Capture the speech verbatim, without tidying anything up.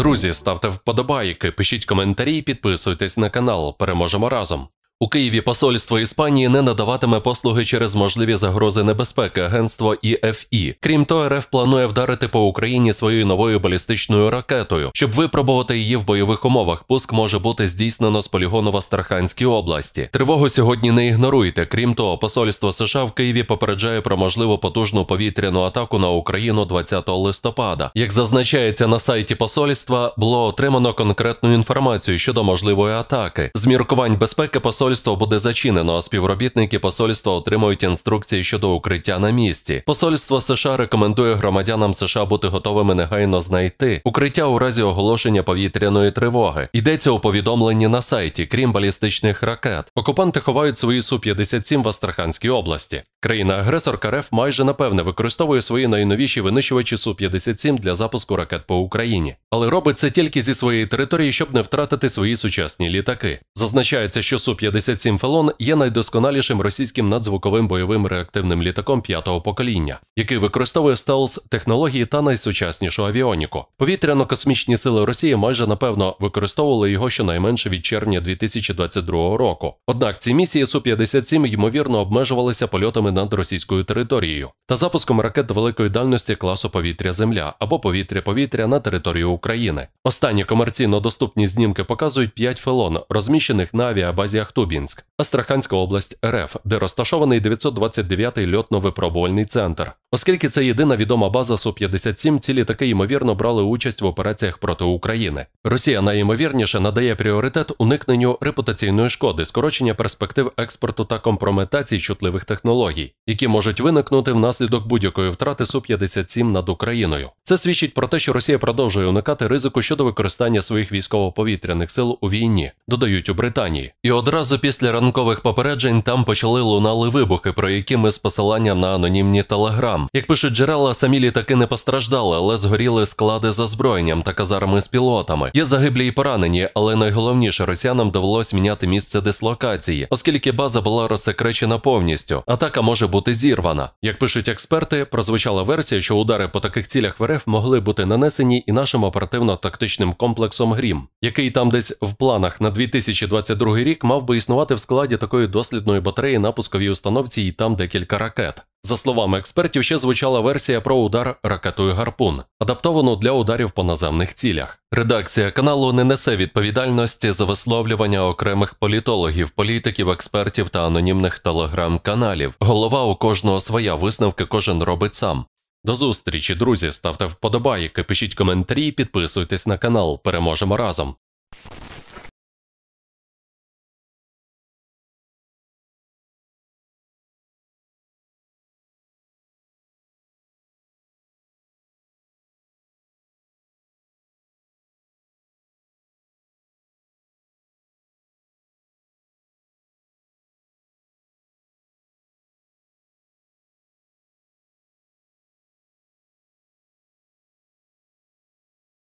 Друзі, ставте вподобайки, пишіть коментарі, підписуйтесь на канал. Переможемо разом. У Києві посольство Іспанії не надаватиме послуги через можливі загрози небезпеки агентство І Ф І. Крім того, РФ планує вдарити по Україні своєю новою балістичною ракетою. Щоб випробувати її в бойових умовах, пуск може бути здійснено з полігону в Астраханській області. Тривогу сьогодні не ігноруйте. Крім того, посольство США в Києві попереджає про можливу потужну повітряну атаку на Україну двадцятого листопада. Як зазначається на сайті посольства, було отримано конкретну інформацію щодо можливої атаки. З міркувань безпеки посольство Посольство буде зачинено, а співробітники посольства отримують інструкції щодо укриття на місці. Посольство США рекомендує громадянам США бути готовими негайно знайти укриття у разі оголошення повітряної тривоги. Йдеться у повідомленні на сайті, крім балістичних ракет. Окупанти ховають свої Су п'ятдесят сім в Астраханській області. Країна-агресорка РФ майже напевне використовує свої найновіші винищувачі Су п'ятдесят сім для запуску ракет по Україні. Але робить це тільки зі своєї території, щоб не втратити свої сучасні літаки. Зазначається, що Су п'ятдесят сім Фелон є найдосконалішим російським надзвуковим бойовим реактивним літаком п'ятого покоління, який використовує стелс-технології та найсучаснішу авіоніку. Повітряно-космічні сили Росії майже напевно використовували його щонайменше від червня дві тисячі двадцять другого року. Однак ці місії Су п'ятдесят сім ймовірно обмежувалися польотами над російською територією та запуском ракет великої дальності класу повітря-земля або повітря-повітря на територію України. Останні комерційно доступні знімки показують п'ять Фелон, розміщених на авіабазі Ахтубінськ, Астраханська область РФ, де розташований дев'ятсот двадцять дев'ятий льотно-випробувальний центр. Оскільки це єдина відома база Су п'ятдесят сім, ці літаки ймовірно брали участь в операціях проти України. Росія найімовірніше надає пріоритет уникненню репутаційної шкоди, скорочення перспектив експорту та компрометації чутливих технологій, які можуть виникнути внаслідок будь-якої втрати Су п'ятдесят сім над Україною. Це свідчить про те, що Росія продовжує уникати ризику щодо використання своїх військово-повітряних сил у війні, додають у Британії. І одразу після ранкових попереджень там почали лунали вибухи, про які ми з посиланням на анонімні телеграм. Як пишуть джерела, самі літаки не постраждали, але згоріли склади з озброєнням та казарми з пілотами. Є загиблі і поранені, але найголовніше, росіянам довелось міняти місце дислокації, оскільки база була розсекречена повністю. Атака може бути зірвана. Як пишуть експерти, прозвучала версія, що удари по таких цілях в РФ могли бути нанесені і нашим оперативно-тактичним комплексом «Грім», який там десь в планах на дві тисячі двадцять другий рік мав би існувати в складі такої дослідної батареї на пусковій установці і там декілька ракет. За словами експертів, ще звучала версія про удар ракетою «Гарпун», адаптовану для ударів по наземних цілях. Редакція каналу не несе відповідальності за висловлювання окремих політологів, політиків, експертів та анонімних телеграм-каналів. Голова у кожного своя, висновки кожен робить сам. До зустрічі, друзі, ставте вподобайки, пишіть коментарі, підписуйтесь на канал. Переможемо разом!